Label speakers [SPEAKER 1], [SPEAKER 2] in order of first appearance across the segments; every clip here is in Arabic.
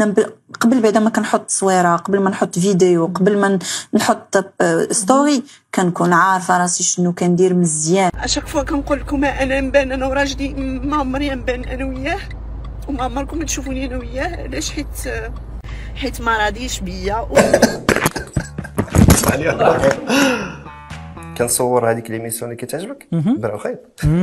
[SPEAKER 1] انا قبل بعدا ما كنحط تصويره، قبل ما نحط فيديو، قبل ما نحط ستوري، كنكون عارفه راسي شنو كندير مزيان.
[SPEAKER 2] اشاك فوا كنقول لكم انا نبان انا وراجلي، ما عمري نبان انا وياه، وما عمركم تشوفوني انا وياه. علاش؟ حيت ما راضيش بيا.
[SPEAKER 3] كنصور هذيك ليميسيون اللي كتعجبك برا خيط.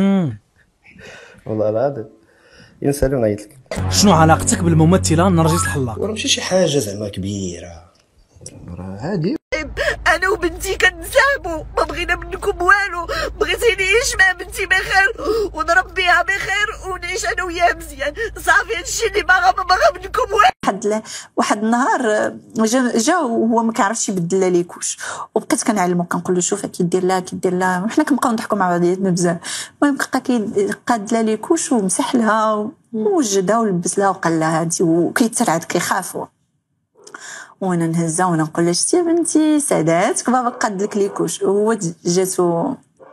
[SPEAKER 3] والله العظيم ينسالو نعيط لك.
[SPEAKER 4] شنو علاقتك بالممثله نرجس الحلاق؟
[SPEAKER 3] راه ماشي شي حاجه زعما كبيره، راه عادي.
[SPEAKER 2] انا وبنتي كنتساهموا، ما بغينا منكم والو، بغيتيني نعيش مع بنتي بخير ونربيها بخير ونعيش انا وياها مزيان، صافي هادشي اللي باغا منكم والو.
[SPEAKER 1] واحد النهار جا وهو ما كيعرفش يبدل لها ليكوش، وبقيت كنعلمو كنقول له شوف كيدير لها، وحنا كنبقاو نضحكوا مع بعضياتنا بزاف. المهم بقى قاد لها ليكوش ومسح لها ووجدها ولبس لها وقال لها هادي، وكيترعد كيخاف هو. وانا نهزها وانا نقول لها شتي بنتي سعداتك بابا قاد لك ليكوش، وهو جاتو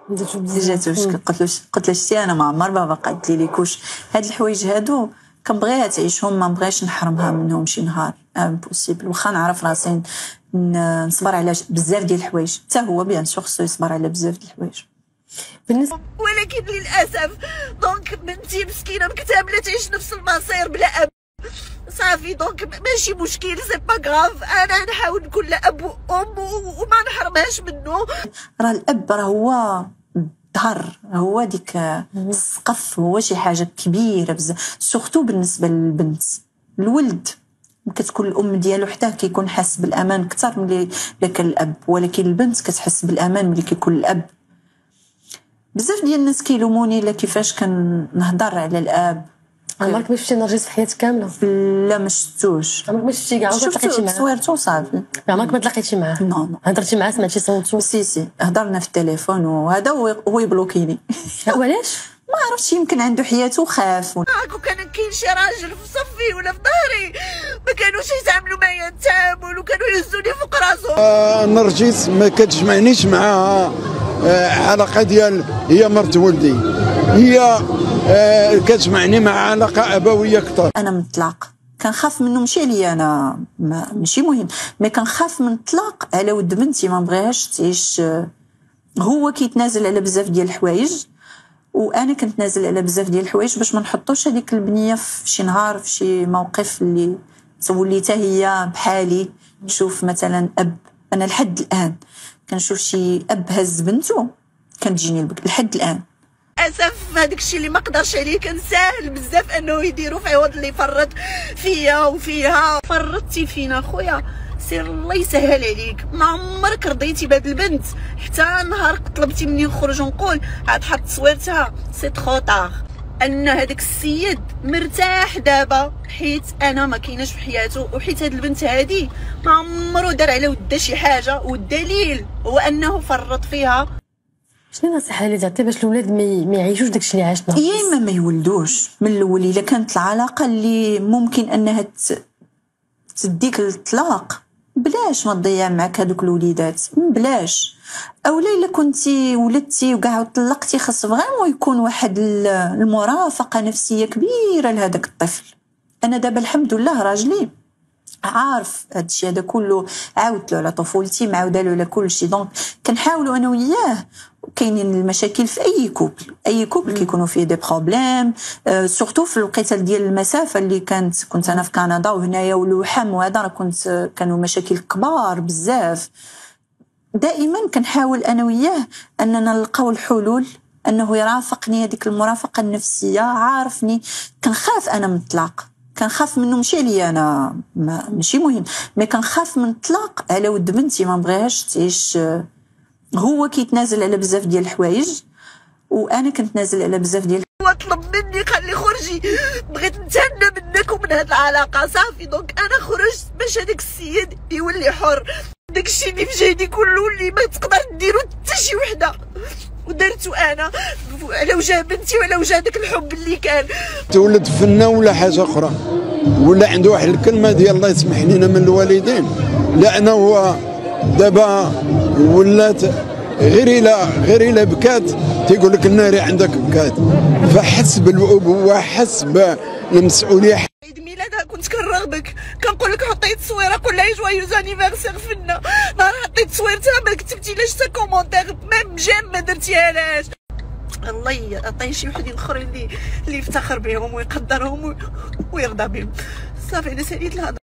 [SPEAKER 1] قلت له شتي انا ما عمر بابا قاد لي ليكوش. هاد الحوايج هادو كنبغيها تعيشهم، ما بغيش نحرمها منهم شي نهار امبوسيبل. واخا نعرف راسي نصبر على بزاف ديال الحوايج، حتى هو بيان سور خصو يصبر على بزاف ديال الحوايج
[SPEAKER 2] بالنسبه، ولكن للاسف دونك بنتي مسكينه مكتامله تعيش نفس المصير بلا اب. صافي دونك ماشي مشكل، سي با غاف، انا نحاول نكون لا اب وام وما نحرمهاش منه.
[SPEAKER 1] راه الاب راه هو الظهر، هو ديك السقف، هو شي حاجه كبيره بزاف، سورتو بالنسبه للبنت. الولد كتكون الام ديالو حتى كيكون حاس بالامان اكثر ملي كان الاب، ولكن البنت كتحس بالامان ملي كيكون الاب. بزاف ديال الناس كيلوموني لا كيفاش كنهضر على الاب.
[SPEAKER 5] عمرك ما شفتي نرجس في حياتك كامله؟
[SPEAKER 1] لا ما شفتوش.
[SPEAKER 5] عمرك ما شفتي كاع؟ عمرك ما تلاقيتي معاه؟
[SPEAKER 1] صويرتو صافي.
[SPEAKER 5] عمرك ما تلاقيتي معاه؟
[SPEAKER 1] نو
[SPEAKER 5] هضرتي معاه؟ سمعتي صوتو؟
[SPEAKER 1] سي هضرنا في التليفون وهذا هو يبلوكيني.
[SPEAKER 5] وعلاش؟
[SPEAKER 1] ما عرفتش، يمكن عنده حياته وخاف.
[SPEAKER 2] هاكو كان كاين شي راجل في صفي ولا في ظهري ما كانوش يتعاملوا معايا التعامل، وكانوا يهزوني فوق راسهم.
[SPEAKER 6] نرجس ما كتجمعنيش معاها علاقه ديال هي مرت ولدي، هي كتجمعني مع علاقه ابويه اكثر.
[SPEAKER 1] انا من الطلاق كنخاف منه، ماشي عليا انا، ماشي مهم، مي كنخاف من الطلاق على ود بنتي، ما بغيهاش تعيش. هو كيتنازل على بزاف ديال الحوايج وانا كنتنازل على بزاف ديال الحوايج باش ما نحطوش هذيك البنيه في شي نهار في شي موقف اللي تولي حتى هي بحالي. تشوف مثلا اب، انا لحد الان كنشوف شي اب هز بنته كنتجيني لحد الان.
[SPEAKER 2] اسف هذاك الشيء اللي ما قدرش عليه، كان ساهل بزاف انه يديروا في عوض اللي فرط فيا وفيها. فرطتي فينا خويا، سير الله يسهل عليك، ما عمرك رضيتي بهاد البنت حتى نهار طلبتي مني نخرج ونقول عاد حط تصويرتها. سي ترو طار ان هذاك السيد مرتاح دابا حيت انا ما كايناش في حياته، وحيت هاد البنت هادي ما عمرو دار على ودها شي حاجه، والدليل هو انه فرط فيها.
[SPEAKER 5] شنو النصيحه اللي تعطي باش الاولاد ما يعيشوش داكشي اللي عاشنا؟
[SPEAKER 1] يا اما ما يولدوش من الاول، الا كانت العلاقه اللي ممكن انها تديك الطلاق بلاش ما تضيع معك هذوك الوليدات، بلاش. اولا الا كنتي ولدتي وكاع وطلقتي، خاص فريمون يكون واحد المرافقه نفسيه كبيره لهذاك الطفل. انا دابا الحمد لله راجلي عارف هذا الشيء هذا كله، عاودت له على طفولتي، معاوده له على كل شيء. دونك كنحاولوا انا وياه. كاينين المشاكل في اي كوبل كيكونوا فيه دي بروبليم، سورتو في الوقيته ديال المسافه اللي كنت انا في كندا وهنايا ولوحم، وهذا راه كانوا مشاكل كبار بزاف. دائما كنحاول انا وياه اننا نلقاو الحلول، انه يرافقني، هذيك المرافقه النفسيه. عارفني كنخاف انا من الطلاق، كنخاف منه، ماشي عليا انا، ماشي مهم، مي كنخاف من الطلاق على ود بنتي، ما بغيهاش تعيش. هو كيتنازل على بزاف ديال الحوايج وانا كنتنازل على بزاف ديال.
[SPEAKER 2] هو طلب مني خلي خرجي، بغيت نتهنى منك ومن هاد العلاقه صافي. دونك انا خرجت باش هذاك السيد يولي حر. داكشي اللي في جهدي كله اللي ما تقدر ديرو حتى شي وحده ودرتو انا على وجه بنتي وعلى وجه داك الحب اللي كان.
[SPEAKER 6] تولد فنه ولا حاجه اخرى، ولا عنده واحد الكلمه ديال الله يسمح لينا من الوالدين، لانه هو دابا ولات غير الا بكات تيقول لك الناري عندك بكات. فحس بالابوه، حس بالمسؤوليه.
[SPEAKER 2] عيد ميلادها كنت كنرغبك، كنقول لك حطي تصويره قول لها جوايوز انيفرسير فينا. نهار حطيت تصويرتها ما كتبتيلاش حتى كومونتير، ميم جيم ما درتيهالاش. الله يعطي شي وحدين اخرين اللي يفتخر بهم ويقدرهم ويرضى بهم. صافي انا ساليت الهضره.